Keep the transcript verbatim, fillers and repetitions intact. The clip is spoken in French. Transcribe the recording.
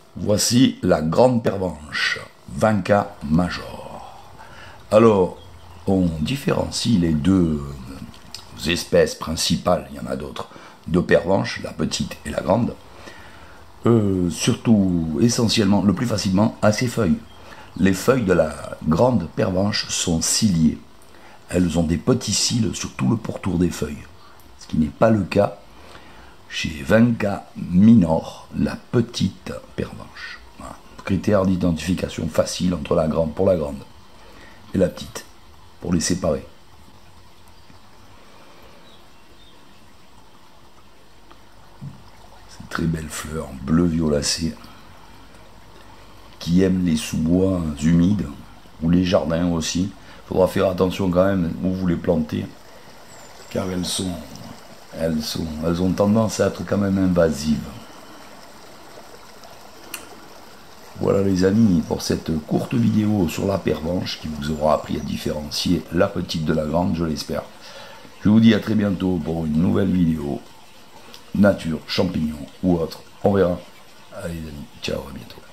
Voici la grande pervenche, Vinca major. Alors, on différencie les deux espèces principales, il y en a d'autres, de pervenches, la petite et la grande, euh, surtout, essentiellement, le plus facilement, à ses feuilles. Les feuilles de la grande pervenche sont ciliées. Elles ont des petits cils sur tout le pourtour des feuilles, ce qui n'est pas le cas chez Vinca minor, la petite pervenche. Voilà. Critère d'identification facile entre la grande pour la grande et la petite, pour les séparer. Cette très belle fleur bleu violacée qui aime les sous-bois humides ou les jardins aussi. Il faudra faire attention quand même où vous les plantez, car elles sont Elles, sont, elles ont tendance à être quand même invasives. Voilà les amis, pour cette courte vidéo sur la pervenche qui vous aura appris à différencier la petite de la grande, je l'espère. Je vous dis à très bientôt pour une nouvelle vidéo, nature, champignons ou autre, on verra. Allez les amis, ciao, à bientôt.